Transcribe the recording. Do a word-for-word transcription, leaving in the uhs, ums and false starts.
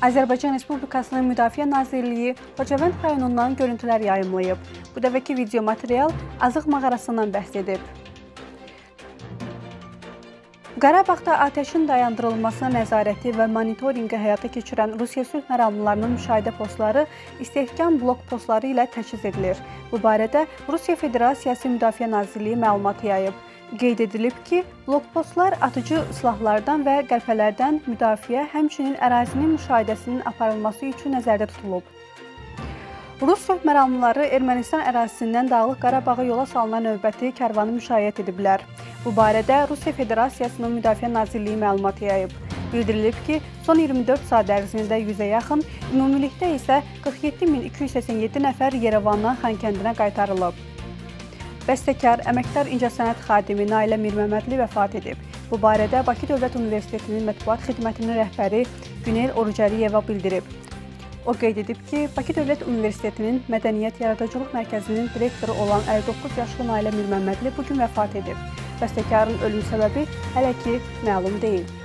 Azərbaycan Respublikasının Müdafiə Nazirliyi Xocavənd rayonundan görüntülər yayımlayıb. Bu dəfəki video material Azıq mağarasından bəhs edib. Qarabağda atəşin dayandırılmasına nəzarəti və monitorinqi həyata keçirən Rusiya sülh məramlılarının müşahidə postları istehkam blok postları ilə təchiz edilir. Bu barədə Rusiya Federasiyası Müdafiə Nazirliyi məlumat yayıb. Qeyd edilib ki, blokpostlar atıcı silahlardan və qəlpələrdən müdafiə, həmçinin ərazinin müşahidəsinin aparılması üçün nəzərdə tutulub. Rus sülh məramlıları Ermənistan ərazisindən Dağlıq Qarabağa yola salınan növbəti kərvanı müşayiət ediblər. Bu barədə Rusiya Federasiyasının Müdafiə Nazirliyi məlumat yayıb. Bildirilib ki, son iyirmi dörd saat ərzində yüzə yaxın, ümumilikdə isə qırx yeddi min iki yüz səksən yeddi nəfər İrəvandan Xankəndinə qaytarılıb. Bəstəkar, əməkdar incəsənət xadimi Nailə Mirməmmədli vəfat edib. Bu barədə Bakı Dövlət Universitetinin mətbuat xidmətinin rəhbəri Günel Orucəliyeva bildirib. O qeyd edib ki, Bakı Dövlət Universitetinin Mədəniyyət Yaradıcılıq Mərkəzinin direktoru olan əlli doqquz yaşlı Nailə Mirməmmədli bugün vəfat edib. Bəstəkarın ölüm səbəbi hələ ki məlum deyil.